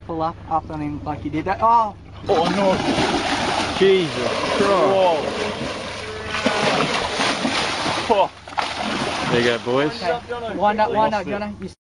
pull up after on him like you did that. Oh! Oh no! Jesus Christ. Whoa. There you go, boys. Okay. Wind up, Jono.